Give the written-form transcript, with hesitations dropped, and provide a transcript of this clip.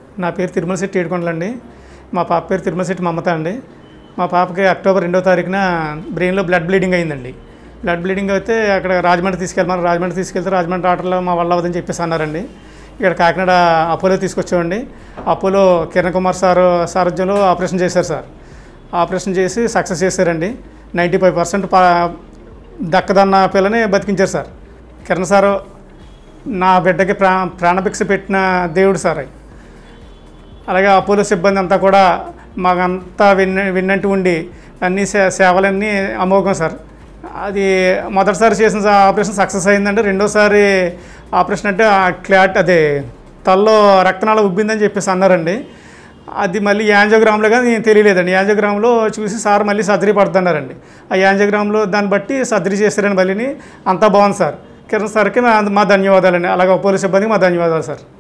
నా పేరు తిరుమల శెట్టి ఏడుకొండలండి. మా పాప పేరు తిరుమల శెట్టి మమత అండి. మా పాపకి అక్టోబర్ 2వ తారీఖున బ్రెయిన్లో బ్లడ్ బ్లీడింగ్ అయిందండి. బ్లడ్ బ్లీడింగ్ అయితే అక్కడ రాజమండ్రి తీసుకెళ్ళమన్నారు. రాజమండ్రి తీసుకెళ్తే రాజమండ్రి డాక్టర్లో మా వల్ల అవ్వదని చెప్పేసి అన్నారండి. ఇక్కడ కాకినాడ అపోలో తీసుకొచ్చామండి. అపోలో కిరణ్ కుమార్ సారథ్యంలో ఆపరేషన్ చేశారు సార్. ఆపరేషన్ చేసి సక్సెస్ చేశారండి. 95% దక్కదన్న పిల్లని బతికించారు సార్. కిరణ్ సారు నా బిడ్డకి ప్రాణభిక్ష పెట్టిన దేవుడు సార్. అలాగే అపోలో సిబ్బంది అంతా కూడా మాకంతా విన్నట్టు ఉండి అన్ని సేవలన్నీ అమోఘం సార్. అది మొదటిసారి చేసిన ఆపరేషన్ సక్సెస్ అయిందండి. రెండోసారి ఆపరేషన్ అంటే అదే తలలో రక్తనాళం ఉబ్బిందని చెప్పేసి అన్నారండి. అది మళ్ళీ యాంజియోగ్రామ్లో కానీ తెలియలేదండి. యాంజియోగ్రామ్లో చూసి సార్ మళ్ళీ సర్జరీ పడుతున్నారండి. ఆ యాంజియోగ్రామ్లో దాన్ని బట్టి సర్జరీ చేశారని మళ్ళీ అంతా బాగుంది సార్. కిరణ్ సార్కి మా ధన్యవాదాలండి. అలాగే అపోలో సిబ్బందికి మా ధన్యవాదాలు సార్.